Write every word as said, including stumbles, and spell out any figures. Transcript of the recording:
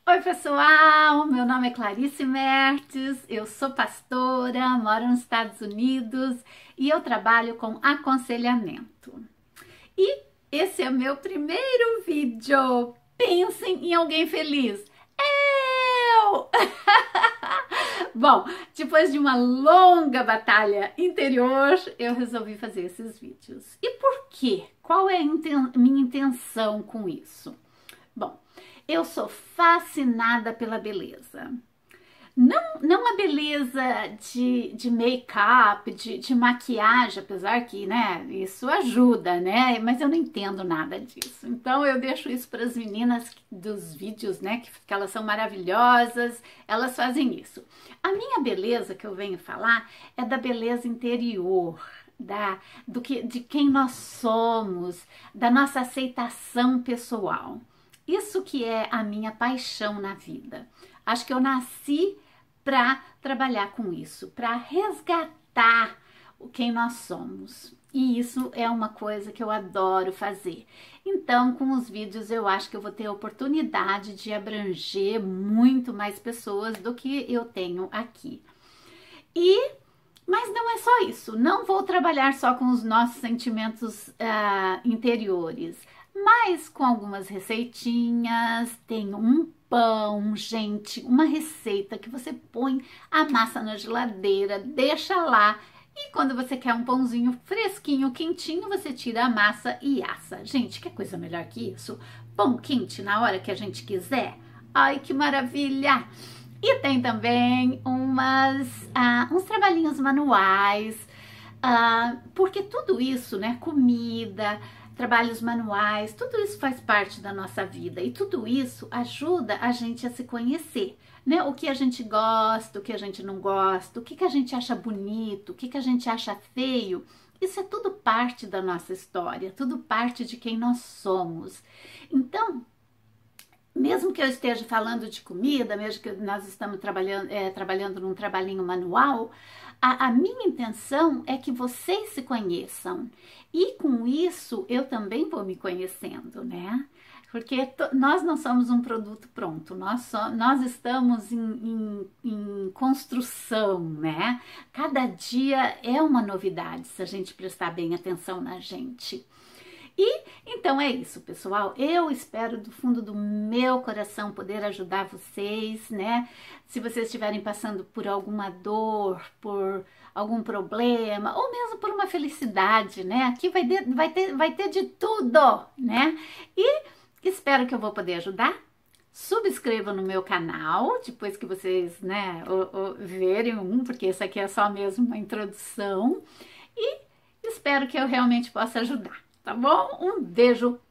Oi pessoal, meu nome é Clarice Mertes, eu sou pastora, moro nos Estados Unidos e eu trabalho com aconselhamento. E esse é meu primeiro vídeo. Pensem em alguém feliz. Eu! Bom, depois de uma longa batalha interior, eu resolvi fazer esses vídeos. E por quê? Qual é a inten- minha intenção com isso? Bom, eu sou fascinada pela beleza. Não, não a beleza de, de make-up, de, de maquiagem, apesar que, né, isso ajuda, né? Mas eu não entendo nada disso. Então eu deixo isso para as meninas dos vídeos, né, que, que elas são maravilhosas, elas fazem isso. A minha beleza que eu venho falar é da beleza interior, da, do que, de quem nós somos, da nossa aceitação pessoal. Isso que é a minha paixão na vida. Acho que eu nasci para trabalhar com isso, para resgatar quem nós somos. E isso é uma coisa que eu adoro fazer. Então, com os vídeos, eu acho que eu vou ter a oportunidade de abranger muito mais pessoas do que eu tenho aqui. E mas não é só isso, não vou trabalhar só com os nossos sentimentos uh, interiores, mas com algumas receitinhas. Tem um pão, gente, uma receita que você põe a massa na geladeira, deixa lá e quando você quer um pãozinho fresquinho, quentinho, você tira a massa e assa. Gente, que coisa melhor que isso? Pão quente na hora que a gente quiser. Ai, que maravilha! E tem também umas, ah, uns trabalhinhos manuais, ah, porque tudo isso, né, comida, trabalhos manuais, tudo isso faz parte da nossa vida e tudo isso ajuda a gente a se conhecer, né? O que a gente gosta, o que a gente não gosta, o que, que a gente acha bonito, o que, que a gente acha feio. Isso é tudo parte da nossa história, tudo parte de quem nós somos. Então, mesmo que eu esteja falando de comida, mesmo que nós estamos trabalhando, é, trabalhando num trabalhinho manual, a, a minha intenção é que vocês se conheçam. E com isso, eu também vou me conhecendo, né? Porque nós não somos um produto pronto, nós, so, nós estamos em, em, em construção, né? Cada dia é uma novidade, se a gente prestar bem atenção na gente. E então é isso, pessoal. Eu espero do fundo do meu coração poder ajudar vocês, né? Se vocês estiverem passando por alguma dor, por algum problema, ou mesmo por uma felicidade, né? Aqui vai ter, vai ter, vai ter de tudo, né? E espero que eu vou poder ajudar. Subscrevam no meu canal, depois que vocês, né, o, o, verem um, porque esse aqui é só mesmo uma introdução. E espero que eu realmente possa ajudar. Tá bom? Um beijo